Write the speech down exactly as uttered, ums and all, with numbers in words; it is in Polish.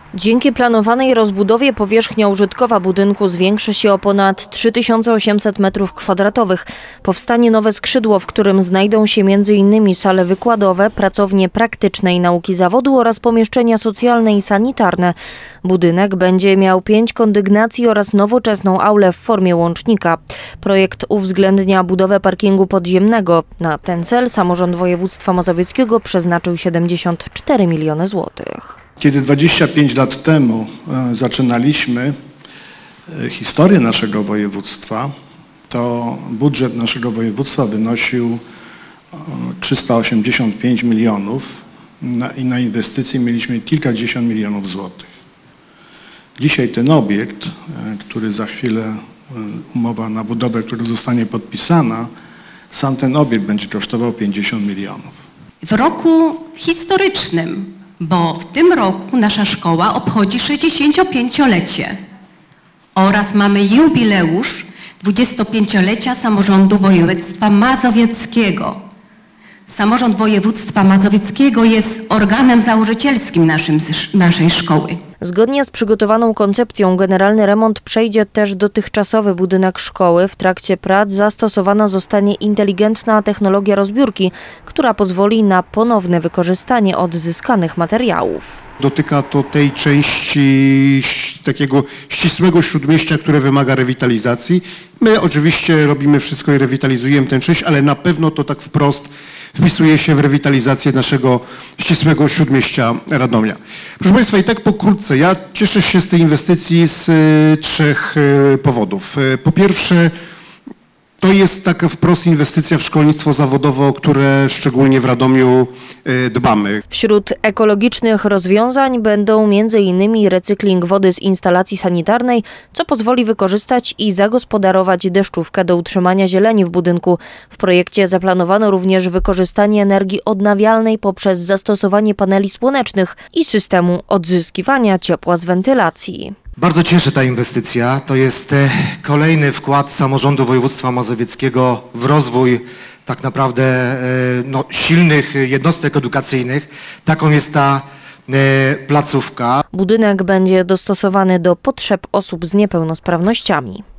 Dzięki planowanej rozbudowie powierzchnia użytkowa budynku zwiększy się o ponad trzy tysiące osiemset metrów kwadratowych. Powstanie nowe skrzydło, w którym znajdą się między innymi sale wykładowe, pracownie praktyczne i nauki zawodu oraz pomieszczenia socjalne i sanitarne. Budynek będzie miał pięć kondygnacji oraz nowoczesną aulę w formie łącznika. Projekt uwzględnia budowę parkingu podziemnego. Na ten cel samorząd województwa mazowieckiego przeznaczył siedemdziesiąt cztery miliony złotych. Kiedy dwadzieścia pięć lat temu zaczynaliśmy historię naszego województwa, to budżet naszego województwa wynosił trzysta osiemdziesiąt pięć milionów i na inwestycje mieliśmy kilkadziesiąt milionów złotych. Dzisiaj ten obiekt, który za chwilę, umowa na budowę, która zostanie podpisana, sam ten obiekt będzie kosztował pięćdziesiąt milionów. W roku historycznym, bo w tym roku nasza szkoła obchodzi sześćdziesięciopięciolecie oraz mamy jubileusz dwudziestopięciolecia samorządu województwa mazowieckiego. Samorząd województwa mazowieckiego jest organem założycielskim naszym, naszej szkoły. Zgodnie z przygotowaną koncepcją generalny remont przejdzie też dotychczasowy budynek szkoły. W trakcie prac zastosowana zostanie inteligentna technologia rozbiórki, która pozwoli na ponowne wykorzystanie odzyskanych materiałów. Dotyka to tej części takiego ścisłego śródmieścia, które wymaga rewitalizacji. My oczywiście robimy wszystko i rewitalizujemy tę część, ale na pewno to tak wprost wpisuje się w rewitalizację naszego ścisłego śródmieścia Radomia. Proszę Państwa, i tak pokrótce, ja cieszę się z tej inwestycji z y, trzech y, powodów. Y, po pierwsze, to jest taka wprost inwestycja w szkolnictwo zawodowe, o które szczególnie w Radomiu y, dbamy. Wśród ekologicznych rozwiązań będą między innymi recykling wody z instalacji sanitarnej, co pozwoli wykorzystać i zagospodarować deszczówkę do utrzymania zieleni w budynku. W projekcie zaplanowano również wykorzystanie energii odnawialnej poprzez zastosowanie paneli słonecznych i systemu odzyskiwania ciepła z wentylacji. Bardzo cieszy ta inwestycja. To jest kolejny wkład samorządu województwa mazowieckiego w rozwój tak naprawdę no, silnych jednostek edukacyjnych. Taką jest ta placówka. Budynek będzie dostosowany do potrzeb osób z niepełnosprawnościami.